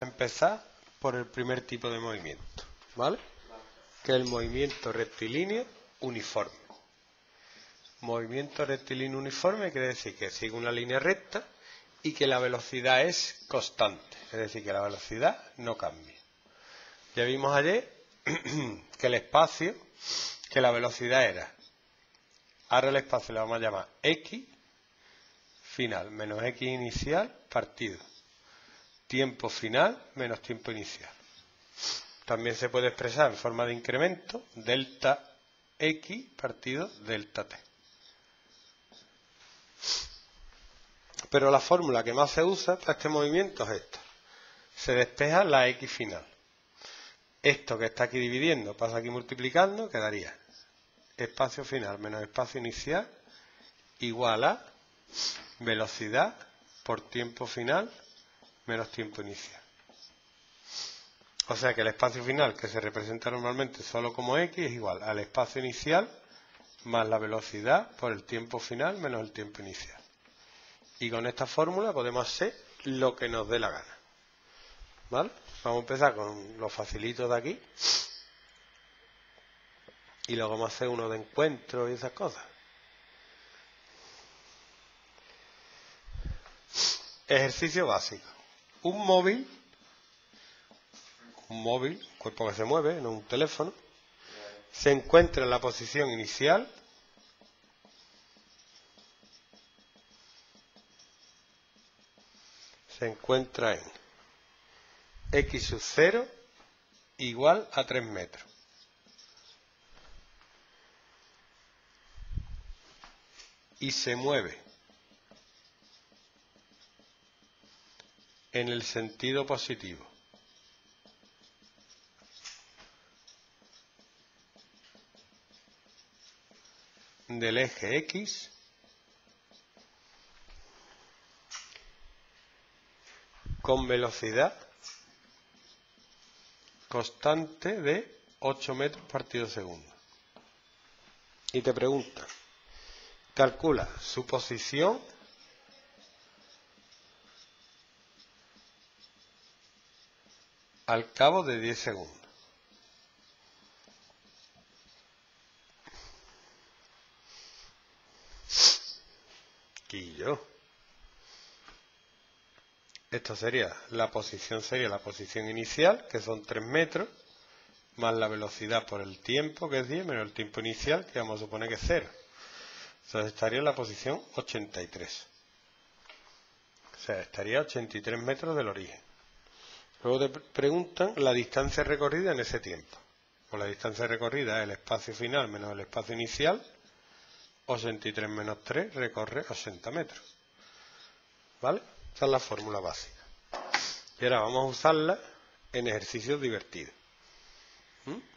Empezar por el primer tipo de movimiento, ¿vale? Que es el movimiento rectilíneo uniforme. Movimiento rectilíneo uniforme quiere decir que sigue una línea recta y que la velocidad es constante, es decir, que la velocidad no cambia. Ya vimos ayer que el espacio, que la velocidad era, ahora el espacio le vamos a llamar x final menos x inicial partido tiempo final menos tiempo inicial. También se puede expresar en forma de incremento delta x partido delta t. Pero la fórmula que más se usa para este movimiento es esta. Se despeja la x final. Esto que está aquí dividiendo pasa aquí multiplicando, quedaría espacio final menos espacio inicial igual a velocidad por tiempo final menos tiempo inicial. O sea que el espacio final, que se representa normalmente solo como x, es igual al espacio inicial más la velocidad por el tiempo final menos el tiempo inicial. Y con esta fórmula podemos hacer lo que nos dé la gana. ¿Vale? Vamos a empezar con los facilitos de aquí. Y luego vamos a hacer uno de encuentro y esas cosas. Ejercicio básico. Un móvil, cuerpo que se mueve, no un teléfono, se encuentra en la posición inicial se encuentra en x sub 0 igual a 3 metros. Y se mueve en el sentido positivo del eje X con velocidad constante de 8 metros partido segundo. Y te pregunta, calcula su posición al cabo de 10 segundos. Quillo. Esto sería la posición inicial, que son 3 metros, más la velocidad por el tiempo, que es 10, menos el tiempo inicial, que vamos a suponer que es 0. Entonces estaría en la posición 83. O sea, estaría a 83 metros del origen. Luego te preguntan la distancia recorrida en ese tiempo. Pues la distancia recorrida es el espacio final menos el espacio inicial. 83 menos 3 recorre 80 metros. ¿Vale? Esa es la fórmula básica. Y ahora vamos a usarla en ejercicios divertidos.